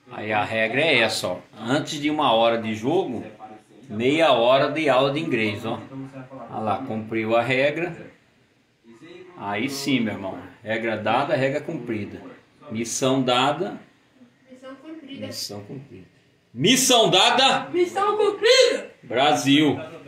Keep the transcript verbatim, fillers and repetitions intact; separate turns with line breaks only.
Aí a regra é essa, ó. Antes de uma hora de jogo, meia hora de aula de inglês, ó. Olha lá, cumpriu a regra. Aí sim, meu irmão. Regra dada, regra cumprida. Missão dada.
Missão cumprida.
Missão cumprida. Missão dada.
Missão cumprida.
Brasil.